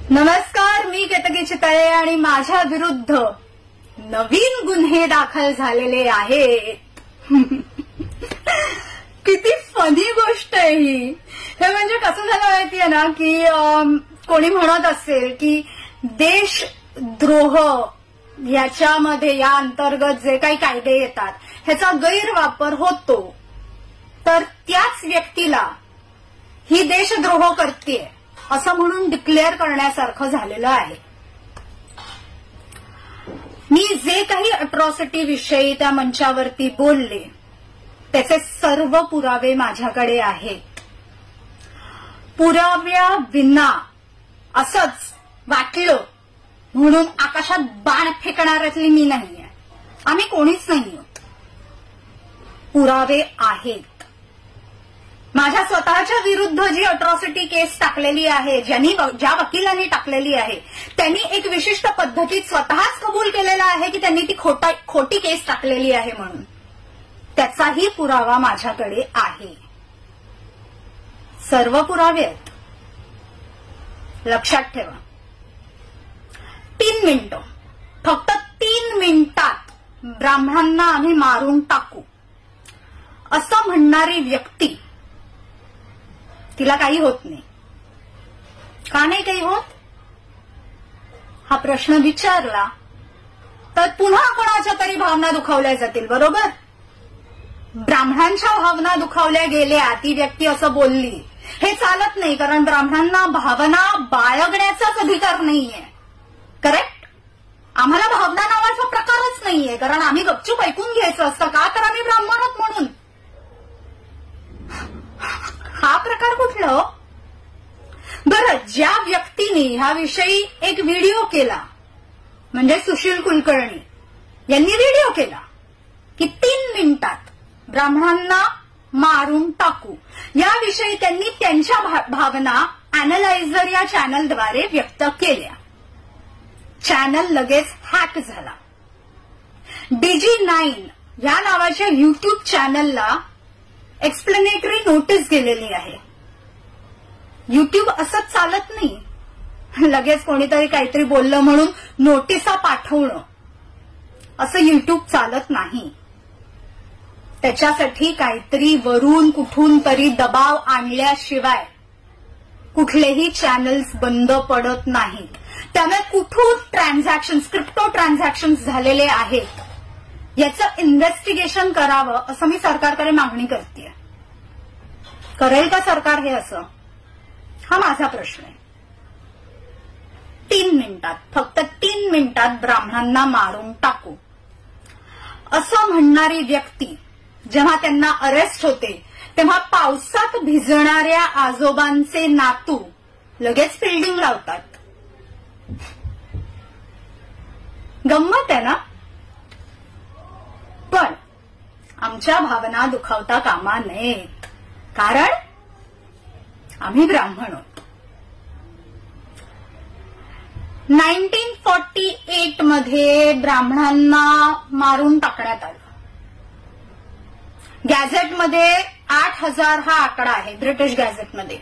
नमस्कार, मी केतकी चितळे आणि माझ्या विरुद्ध नवीन गुन्हे दाखल झालेले आहेत. किती फनी गोष्ट आहे ही. हे म्हणजे कसं झालं माहितीये ना की कोणी म्हणत असेल की देशद्रोह याच्यामध्ये या अंतर्गत जे काही कायदे येतात ह्याचा गैरवापर होतो, तर त्याच व्यक्तीला ही देशद्रोह करतेय असं म्हणून डिक्लेअर करण्यासारखं झालेलं आहे. मी जे काही अट्रॉसिटी विषयी त्या मंचावरती बोलले त्याचे सर्व पुरावे माझ्याकडे आहेत. पुराव्या विना असंच वाटलं म्हणून आकाशात बाण फेकणाऱ्यातली मी नाहीये. आम्ही कोणीच नाही आहोत. पुरावे आहेत. माझ्या स्वतःच्या विरुद्ध जी अट्रॉसिटी केस टाकलेली आहे, ज्या वकिलांनी टाकलेली आहे, त्यांनी एक विशिष्ट पद्धतीत स्वतःच कबूल केलेला आहे की त्यांनी ती खोटी केस टाकलेली आहे म्हणून. त्याचाही पुरावा माझ्याकडे आहे. सर्व पुरावे आहेत. लक्षात ठेवा. 3 मिनिटं, फक्त 3 मिनिटात ब्राह्मणांना आम्ही मारून टाकू असं म्हणणारी व्यक्ती, तिला काही होत नाही. का नाही काही होत हा प्रश्न विचारला तर पुन्हा कोणाच्या तरी भावना दुखावल्या जातील. बरोबर? ब्राह्मणांच्या भावना दुखावल्या गेल्या, ती व्यक्ती असं बोलली, हे चालत नाही. कारण ब्राह्मणांना भावना बाळगण्याचाच अधिकार नाहीये. करेक्ट? आम्हाला भावना नावाचा प्रकारच नाहीये. कारण आम्ही गपचूप ऐकून घ्यायचं असतं. का? तर आम्ही ब्राह्मण आहोत म्हणून. हा प्रकार कुठला? बरं, ज्या व्यक्तीने ह्याविषयी एक व्हिडिओ केला, म्हणजे सुशील कुलकर्णी यांनी व्हिडिओ केला की 3 मिनिटात ब्राह्मणांना मारून टाकू, याविषयी त्यांनी त्यांच्या भावना अॅनालायझर या चॅनलद्वारे व्यक्त केल्या. चॅनल लगेच हॅक झाला. DG9 या नावाच्या युट्यूब चॅनलला एक्सप्लेनेटरी नोटीस गेलेली आहे. युट्यूब असंच चालत नाही. लगेच कोणीतरी काहीतरी बोललं म्हणून नोटिसा पाठवणं, असं युट्यूब चालत नाही. त्याच्यासाठी काहीतरी वरून कुठून तरी दबाव आणल्याशिवाय कुठलेही चॅनल्स बंद पडत नाहीत. त्यामुळे कुठून क्रिप्टो ट्रान्झॅक्शन्स झालेले आहेत याचं इन्व्हेस्टिगेशन करावं असं मी सरकारकडे मागणी करतेय. करेल का सरकार हे असं? हा माझा प्रश्न आहे. 3 मिनिटात, फक्त 3 मिनिटात ब्राह्मणांना मारून टाकू असं म्हणणारी व्यक्ती जेव्हा त्यांना अरेस्ट होते तेव्हा पावसात भिजणाऱ्या आजोबांचे नातू लगेच फिल्डिंग लावतात. गंमत आहे ना? पण आमच्या भावना दुखावता कामा नयेत. कारण आम्ही ब्राह्मण आहोत. 1948 मध्ये ब्राह्मणांना मारून टाकण्यात आलं. गॅझेटमध्ये 8000 हा आकडा आहे. ब्रिटिश गॅझेटमध्ये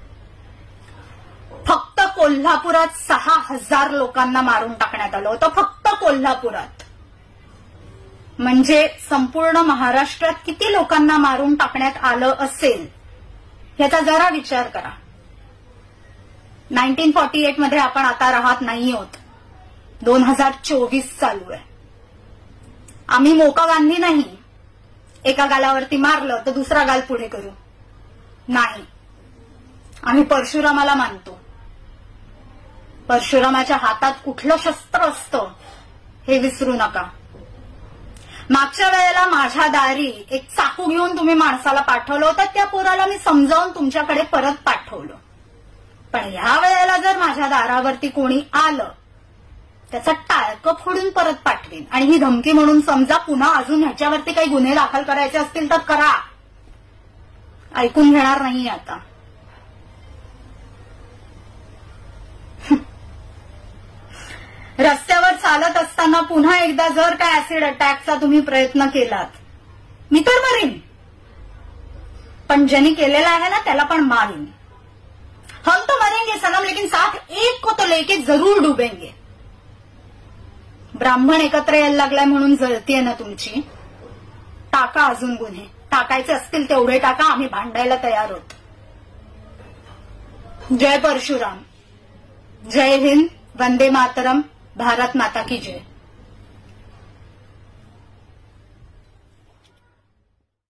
फक्त कोल्हापुरात 6000 लोकांना मारून टाकण्यात आलं होतं. फक्त कोल्हापुरात. म्हणजे संपूर्ण महाराष्ट्रात किती लोकांना मारून टाकण्यात आलं असेल याचा जरा विचार करा. 1948 मध्ये आपण आता राहत नाही आहोत. 2024 चालू आहे. आम्ही मोका गांधी नाही, एका गालावरती मारलं तर दुसरा गाल पुढे करू. नाही, आम्ही परशुरामाला मानतो. परशुरामाच्या हातात कुठलं शस्त्र असतं हे विसरू नका. मागच्या वेळेला माझ्या दारी एक चाकू घेऊन तुम्ही माणसाला पाठवलं होतं, त्या पोराला मी समजावून तुमच्याकडे परत पाठवलं. पण ह्या वेळेला जर माझ्या दारावरती कोणी आलं त्याचं टाळकं फोडून परत पाठवेन. आणि ही धमकी म्हणून समजा. पुन्हा अजून ह्याच्यावरती काही गुन्हे दाखल करायचे असतील तर करा. ऐकून घेणार नाही आता. रस्त्यावर चालत असताना पुन्हा एकदा जर काय ऍसिड अटॅकचा तुम्ही प्रयत्न केलात, मी तर मरेन. पण ज्यांनी केलेला आहे ना त्याला पण मारीन. हम तो मरेंगे सनम, लेकिन लेकिन साथ एक को तो लेके जरूर डुबेंगे. ब्राह्मण एकत्र यायला लागलाय म्हणून जळतीये ना तुमची. टाका अजून गुन्हे, टाकायचे असतील तेवढे टाका, आम्ही भांडायला तयार आहोत. जय परशुराम, जय हिंद, वंदे मातरम, भारत माता की जय.